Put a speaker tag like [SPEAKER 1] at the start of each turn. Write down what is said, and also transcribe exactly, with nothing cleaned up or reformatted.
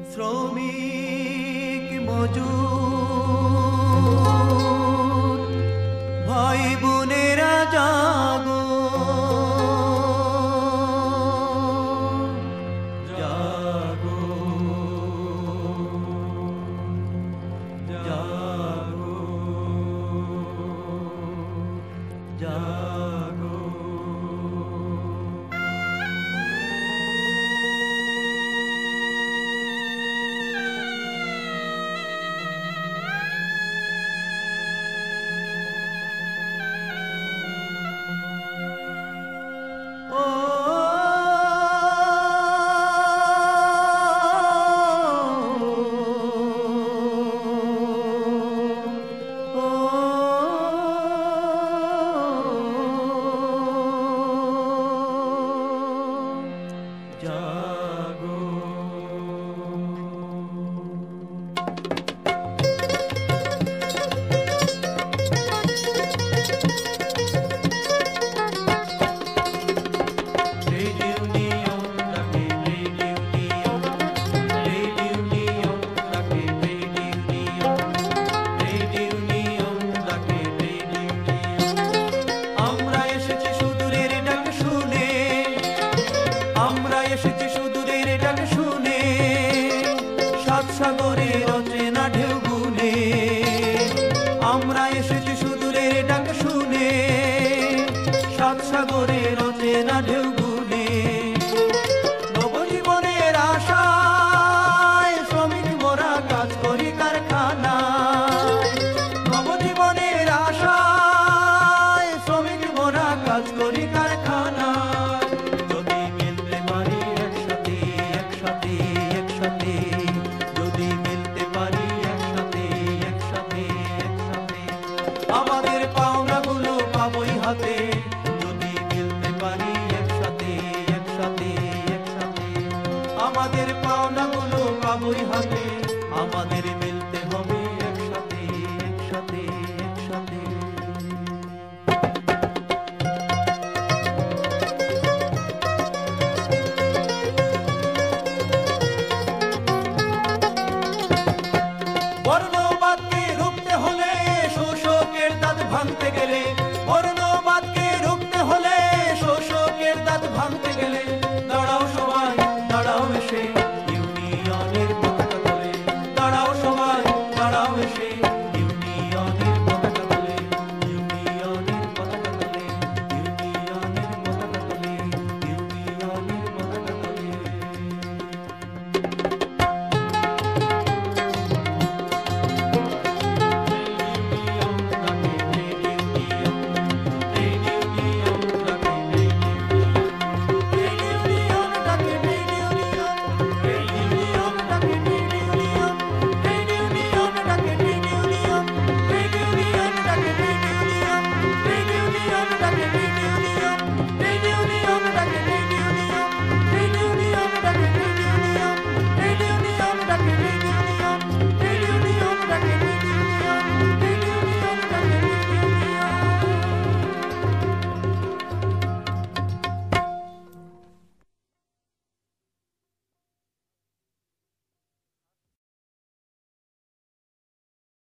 [SPEAKER 1] শ্রমিক মজুর ভাই বোনেরা জাগো, জাগো, জাগো, জাগো। এসেছি সুদূরের ডাক শুনে, সাত সাগরের অচেনা ঢেউ গুনে। আমরা এসেছি সুদূরের ডাক শুনে, সাত সাগরের অচেনা ঢেউ গুনে। নবজীবনের আশায় শ্রমিক মোরা কাজ করি কারখানায়। নবজীবনের আশায় শ্রমিক মোরা কাজ করি কারখানায়। আমাদের পাওনাগুলো পাবোই হাতে, যদি মিলতে পারি একসাথে একসাথে একসাথে। আমাদের পাওনাগুলো পাবোই হাতে, আমাদের মিলতে হবে একসাথে একসাথে একসাথে। বর্ণবাদকে রুখতে হলে, শোষকের দাঁত ভাঙতে গেলে, বর্ণবাদকে রুখতে হলে, শোষকের দাঁত ভাঙতে গেলে, দাঁড়াও সবাই দাঁড়াও এসে ইউনিয়নের